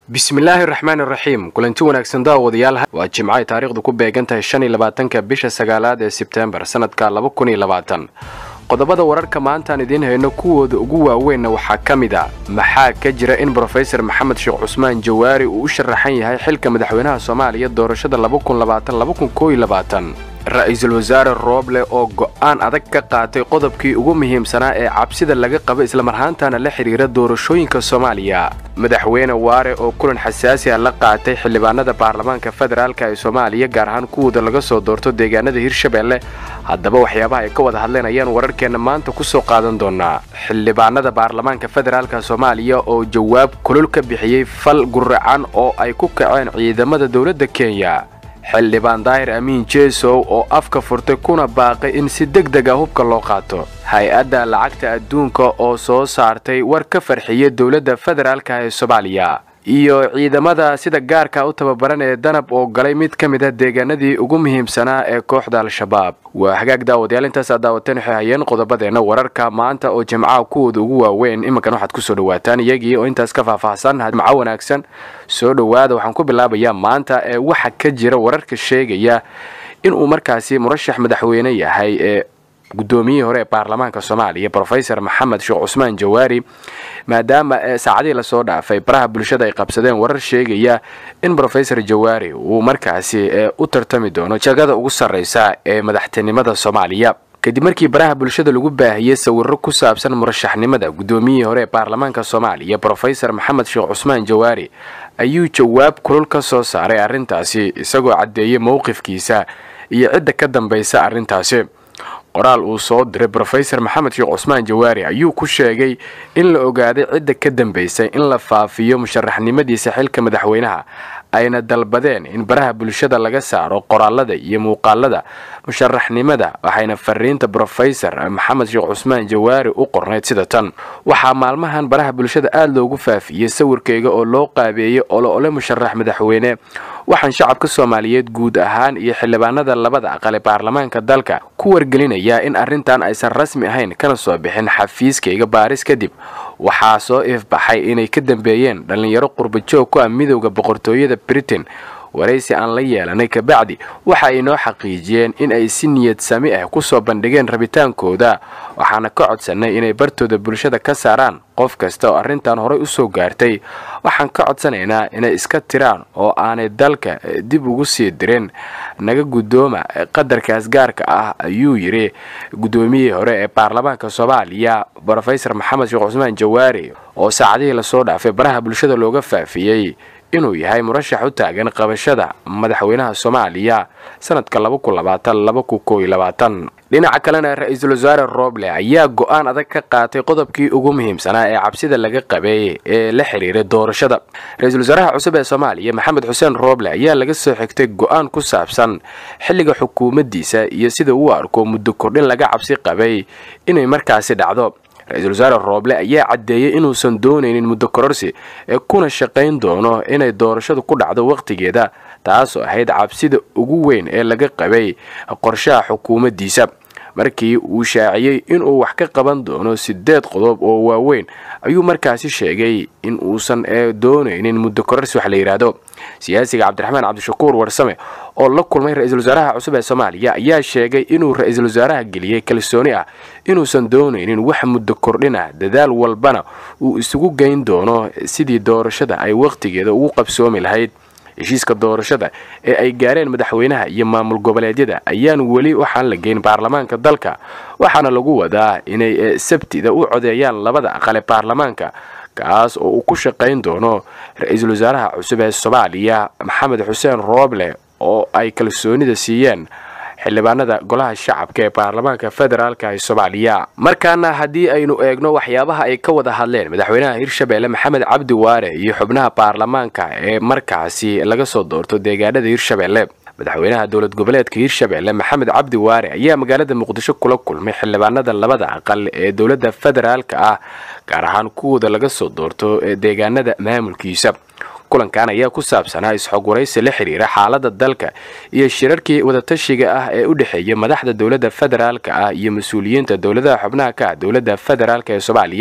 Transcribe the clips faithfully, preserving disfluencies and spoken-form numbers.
bismillaahi raxmaani raxiim kulanti wanaagsan daawadayaal waa jimcaha taariikhdu ku beegantahay shan iyo labaatanka bisha sagaalaad ee Sebtembar sanadka laba kun iyo labaatan qodobada wararka maanta aan idin hayno kuwooda ugu waaweyn waxa kamid ah maxaa ka jira in Professor Maxamed Sheekh Cusmaan Jawaari uu u sharaxan yahay xilka madaxweynaha Soomaaliya doorashada laba kun iyo labaatan laba kun iyo labaatan ra'iisul wasaare Roble oo go'aan adag ka qaatay qodobkii ugu muhiimsanaa ee cabsida laga qabo isla marhaantana la xiriira doorashooyinka Soomaaliya madaxweyne Waare oo kulan xasaasi ah la qaatay xildhibaanada baarlamaanka federaalka ee Soomaaliya gaar ahaan kuwooda laga soo doorto deegaanada Hirshabelle haddaba waxyaabaha ay ka wada hadleen wararkeena maanta ku soo qaadan doona xildhibaanada baarlamaanka federaalka Soomaaliya oo jawaab kulul ka bixiyay fal guracan oo ay ku kaceen ciidamada dawladda Kenya xildhibaan Daahir Amiin Jeesow oo afka furtay kuna baaqay in si degdeg ah hubka loo qaato hay'adda lacagta adduunka oo soo saartay war ka farxiyay dawladda federaalka ee Soomaaliya iyo ciidamada sida gaarka u tababaran ee danab oo galay mid ka mid ah deegaanadii ugu muhiimsanaa ee kooxda Al-Shabaab waa hagaag daawadayaal intaas aad daawateen waxay hayeen qodobadeena wararka maanta oo jimcaha kuwooda ugu waaweyn iminkan waxaad ku soo dhawaataan iyagii oo intaas ka faahfaahsan jimcaha wanaagsan soo dhawaada waxaan ku bilaabayaa maanta ee waxa ka jira wararka sheegaya in uu markaasi murashax madaxweyne yahay ee guddoomiyihii hore ee baarlamaanka Soomaaliya Professor Maxamed Sheekh Cusmaan Jawaari maadaama saacadii la soo dhaafay baraha bulshada ay qabsadeen warar sheegaya in Professor Jawaari uu markaasi u tartami doono jagada ugu sareysa ee madaxtinimada Soomaaliya kadib markii baraha bulshada lagu baahiyay sawirro ku saabsan murashaxnimada guddoomiyihii hore ee baarlamaanka Soomaaliya Professor Maxamed Sheekh Cusmaan Jawaari ayuu jawaab kulul ka soo saaray arrintaasi isagoo cadeeyay mowqifkiisa iyo cidda ka dambaysa arrintaasi qoraal uu soo diray Professor Maxamed Sheekh Cusmaan Jawaari ayuu ku sheegay in la ogaaday cidda ka dambeysay in la faafiyo musharaxnimadiisa xilka madaxweynaha ayna dalbadeen in baraha bulshada laga saaro qoraalada iyo muuqaalada musharaxnimada waxayna fariinta Professor Maxamed Sheekh Cusmaan Jawaari u qorneyd sida tan waxa maalmahan baraha bulshada aad loogu faafiyay sawirkayga oo loo qaabeeyay olole musharax madaxweyne waxaan shacabka Soomaaliyeed guud ahaan iyo xildhibaanada labada aqal ee baarlamaanka dalka ku wargelinaya in arrintan aysan rasmi ahayn kana soo bixin xafiiskayga baaris kadib waxaa soo ifbaxay inay ka dambeeyeen dhalinyaro qurba joog ku ah midowga boqortooyada Britain waraysi aan la yeelanay ka bacdi waxa ay noo xaqiijiyeen in ay si niyad sami ah ku soo bandhigeen rabitaankooda waxaana ka codsanay inay bartooda bulshada ka saaraan qof kasta oo arrintan hore u soo gaartay waxaan ka codsanaynaa inay iska tiraan oo aanay dalka dib ugu sii dirin naga guddooma qadarkaas gaarka ah ayuu yiri guddoomiyihii hore ee baarlamaanka Soomaaliya Professor Maxamed Sheekh Cusmaan Jawaari oo saacadihii la soo dhaafay baraha bulshada looga faafiyay inuu yahay murashax u taagan qabashada madaxweynaha Soomaaliya sanadka laba kun iyo labaatan laba kun iyo labaatan dhinaca kalena ra'iisul wasaare Roble ayaa go'aan adag ka qaatay qodobkii ugu muhiimsanaa ee cabsida laga qabay ee la xiriira doorashada ra'iisul wasaaraha cusub ee Soomaaliya Maxamed Xuseen Roble ayaa laga soo xigtay go'aan ku saabsan xilliga xukuumaddiisa iyo sida uu arko muddo kordhin laga cabsi qabay inay markaasi dhacdo ra'iisul wasaare Roble ayaa cadeeyay inuusan doonaynin muddo kororsi ee kuna shaqayn doono inay doorashadu ku dhacdo waqtigeeda taas oo ahayd cabsida ugu weyn ee laga qabay qorshaha xukuumaddiisa markii uu shaaciyay in uu wax ka qaban doono sideed qodob oo waaweyn ayuu markaasi sheegay in uusan doonaynin muddo kororsi wax la yiraahdo siyaasiga Cabdiraxmaan Cabdishakuur Warsame oo la kulmay ra'iisul wasaaraha cusub ee Soomaaliya ayaa sheegay inuu ra'iisul wasaaraha geliyay kalsooni ah inuusan doonaynin wax muddo kordhina dadaal walbana uu isugu geyn doono sidii doorashada ay waqtigeeda ugu qabsoomi lahayd heshiiska doorashada ee ay gaareen madaxweynaha iyo maamul goboleedyada ayaan wali waxaan la geyn baarlamaanka dalka waxaana lagu wadaa inay sabtida u codeeyaan labada aqal ee baarlamaanka kaas oo uu ku shaqayn doono ra'iisul wasaaraha cusub ee Soomaaliya Maxamed Xuseen Roble oo ay kalsoonida siiyeen xildhibaanada golaha shacabka ee baarlamaanka federaalka ee Soomaaliya markaana hadii aynu eegno waxyaabaha ay ka wada hadleen madaxweynaha Hirshabelle Maxamed Cabdi Waare iyo xubnaha baarlamaanka ee markaasi laga soo doorto deegaanada Hirshabelle madaxweynaha dawlad goboleedka Hirshabelle Maxamed Cabdi Waare ayaa magaalada Muqdisho kula kulmay xildhibaanada labada aqal ee dawladda federaalka ah gaar ahaan kuwooda laga soo doorto deegaanada maamulkiisa kulankan ayaa ku saabsanaa isxog waraysi la xiriira xaaladda dalka iyo shirarkii wada tashiga ah ee u dhaxeeyay madaxda dawladda federaalka ah iyo mas'uuliyiinta dawladaha xubnaha ka ah dawladda federaalka ee Soomaaliya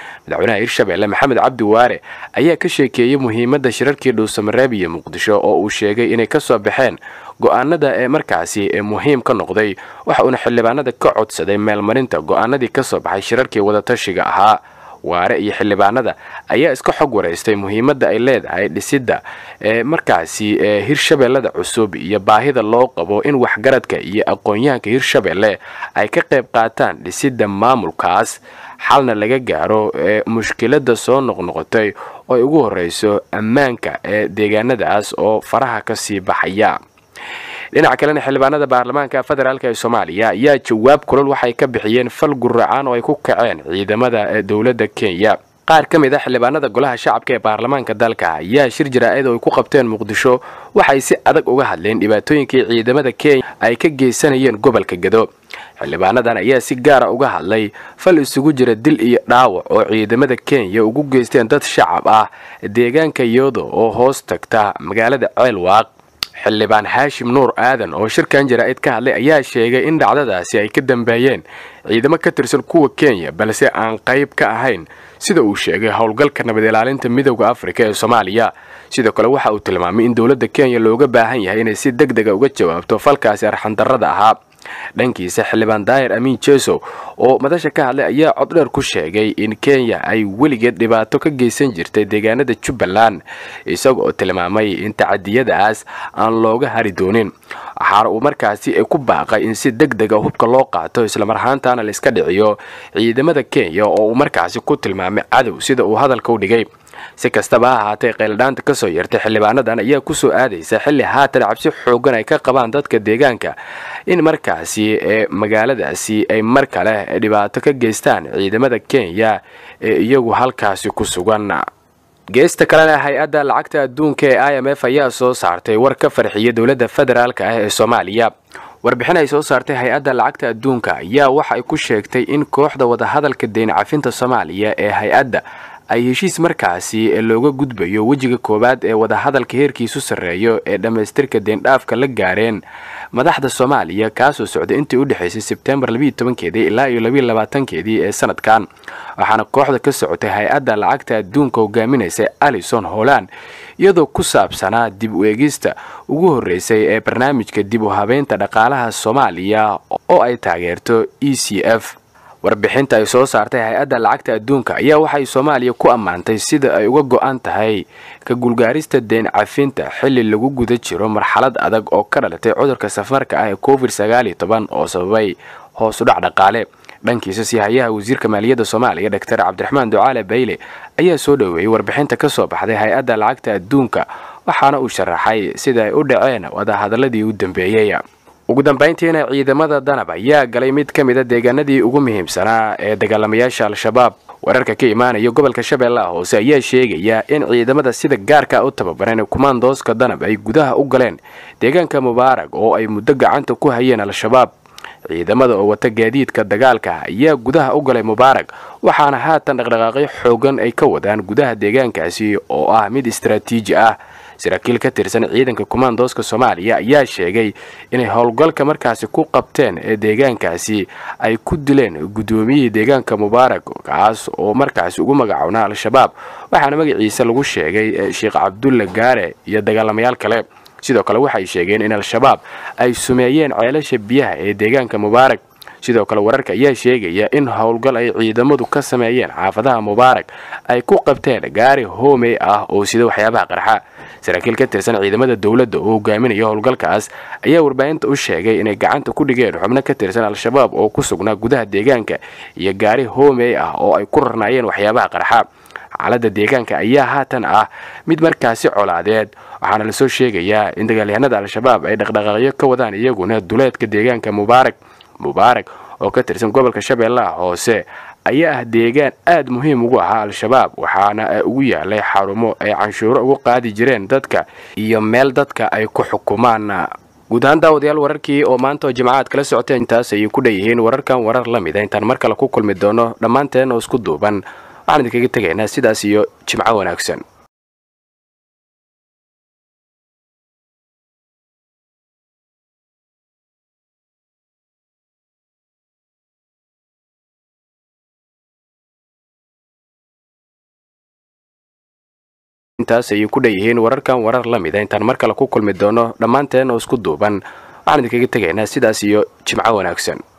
madaxweynaha hirshabelle maxamed cabdi waare ayaa ka sheekeeyey muhiimadda shirarkii dhuusamareeb iyo muqdisho oo uu sheegay inay ka soo baxeen go'aanada ee markaasi ee muhiim ka noqday waxa uuna xildhibaanada ka codsaday meelmarinta go'aanadii ka soo baxay shirarkii wadatashiga ahaa. waare iyo xildhibaanada ayaa iska xog wareystay muhiimadda ay leedahay dhisidda ee markaasi ee hirshabellada cusub iyo baahida loo qabo in waxgaradka iyo aqoon-yahanka hirshabelle ay ka qayb qaataan dhisidda maamulkaas xalna laga gaaro ee mushkiladda soo noqnoqotay oo ay ugu horreyso ammaanka ee deegaanadaas oo faraha ka sii baxaya. dhinaca kalena xildhibaanada baarlamaanka federaalk ee Soomaaliya ayaa jawaab kulul waxay ka bixiyeen fal gurracaan oo ay ku kaceen ciidamada dawladda Kenya. qaar ka mid ah xildhibaanada golaha shacabka ee baarlamaanka dalka ayaa shir jaraa'id oo ay ku qabteen Muqdisho waxay si adag uga hadleen dhibaatooyinkii ciidamada Kenya ay ka geysanayeen gobolka Gado. xildhibaanadan ayaa si gaar ah uga hadlay fal isugu jira dil iyo dhaawac oo ciidamada Kenya ugu geysteen dad shacab ah deegaanka Yodo oo hoos tagta magaalada Ceelwaaq. xildhibaan Haashim Nuur Aadan oo shirkan jaraa'id ka hadlay ayaa sheegay in dhacdadaasi ay ka dambeeyeen ciidamo ka tirsan kuwa Kenya balse aan qayb ka ahayn sida uu sheegay howlgalka nabad ilaalinta midowga Afrika ee Soomaaliya. sidoo kale waxa uu tilmaamay in dawladda Kenya looga baahan yahay inay si degdeg ah uga jawaabto falkaasi arxan darrada ahaa. dhankiisa xildhibaan Daahir Amiin Jeeso oo madasha ka hadlay ayaa cod dheer ku sheegay in Kenya ay weligeed dhibaato ka geysan jirtay deegaanada Jubbaland isagoo tilmaamay in tacadiyadaas aan looga hari doonin. waxaana uu markaasi ku baaqay in si degdeg ah hubka loo qaato isla marhaantaana la iska dhiciyo ciidamada Kenya oo uu markaasi ku tilmaamay cadow sida uu hadalka u dhigay. si kastaba ha ahaatee qeyladaanta ka soo yartay xildhibaanadan ayaa ku soo aadaysa xilli haatan cabsi xoogan ay ka qabaan dadka deegaanka in markaasi ee magaaladaasi ay mar kale dhibaato ka geystaan ciidamada Kenya ee iyagu halkaasi ku sugan. geesta kalena hay-adda lacagta adduunka ee I M F ayaa soo saartay war ka farxiyay dawladda federaalka ah ee Soomaaliya. warbixin ay soo saartay hay-adda lacagta adduunka ayaa waxa ay ku sheegtay in kooxda wadahadalka deyn cafinta Soomaaliya ee hay-adda ay heshiis markaasi looga gudbayo wajiga koobaad ee wadahadalka heerkiisu sareeyo ee dhameystirka deyn dhaafka la gaareen madaxda Soomaaliya kaasoo socday intii u dhaxaysay September laba iyo toban-keedii ilaa iyo laba iyo labaatan-keedii ee sanadkan. waxaana kooxda ka socotay hay-adda lacagta adduunka hogaaminaysa Alison Holland iyadoo ku saabsanaa dib u eegista ugu horeysay ee barnaamijka dib u habeynta dhaqaalaha Soomaaliya oo ay taageerto E C F. warbixinta ay soo saartay hay-adda lacagta adduunka ayaa waxay Soomaaliya ku ammaantay sida ay uga go'an tahay ka gulgaarista deyn cafinta xilli lagu guda jiro marxalad adag oo ka dhalatay cudurka safarka ah ee covid sagaal iyo toban oo sababay hoos u dhac dhaqaale. dhankiisa siyahayaha wasiirka maaliyadda Soomaaliya Doctor Cabdiraxmaan Ducaale Bayle ayaa soo dhaweeyay warbixinta ka soo baxday hay-adda lacagta adduunka waxaana uu sharaxay sida ay u dhaceen wadahadaladii u dambeeyay. ugu dambeyntiina ciidamada danab ayaa galay mid ka mid ah deegaanadii ugu muhiimsanaa ee dagaalamayaasha al-shabaab. wararka ka imaanaya gobolka Shabeellaha Hoose ayaa sheegaya in ciidamada sida gaarka u tababaran kumaandooska danab ay gudaha u galeen deegaanka Mubarak oo ay muddo gacanta ku hayeen al-shabaab. ciidamada oo wata gaadiidka dagaalka ayaa gudaha u galay Mubarak waxaana haatan dhaqdhaqaaqyo xoogan ay ka wadaan gudaha deegaankaasi oo ah mid istiraatiiji ah. saraakiil ka tirsan ciidanka kumaandooska Soomaaliya ayaa sheegay inay howlgalka markaasi ku qabteen ee deegaankaasi ay ku dileen gudoomiyihii deegaanka Mubarak kaas oo markaasi ugu magacawnaa al-shabaab waxaana magaciisa lagu sheegay Sheekh Cabdulla Gaare iyo dagaalamayaal kale. sidoo kale waxay sheegeen in al-shabaab ay sumeeyeen ceelasha biyaha ee deegaanka Mubarak. sidoo kale wararka ayaa sheegaya in howlgal ay ciidamadu ka sameeyeen xaafadaha Mubarak ay ku qabteen gaari hoomey ah oo sida waxyaabaha qarxa. saraakiil ka tirsan ciidamada dawladda oo hogaaminaya howlgalkaas ayaa warbaahinta u sheegay inay gacanta ku dhigeen xubno ka tirsan al-shabaab oo ku sugnaa gudaha deegaanka iyo gaari hoomey ah oo ay ku rarnaayeen waxyaabaha qarxa. xaaladda deegaanka ayaa haatan ah mid markaasi colaadeed waxaana la soo sheegayaa in dagaalyahanada al-shabaab ay dhaqdhaqaaqyo ka wadaan iyaguna duleedka deegaanka Mubarak. Mubarak oo ka tirsan gobolka Shabeellaha Hoose ayaa ah deegaan aad muhiim ugu ah al-shabaab waxaana ugu yaalay xarumo ay canshuuro ugu qaadi jireen dadka iyo meel dadka ay ku xukumaan. guud ahaan daawadayaal wararkii oo maanta oo jimcaad kala socoteen intaas ayay ku dhayihiin wararkan warar la mid ah intaan mar kale ku kulmi doono dhammaanteen oo isku duuban waxaan idinkaga tegaynaa sidaas iyo jimco wanaagsan. intaas ay ku dhayihiin wararkan warar la mid ah intaan mar kale ku kulmi doono dhammaanteen oo isku duuban waxaan idinkaga tegaynaa sidaas iyo jimco wanaagsan.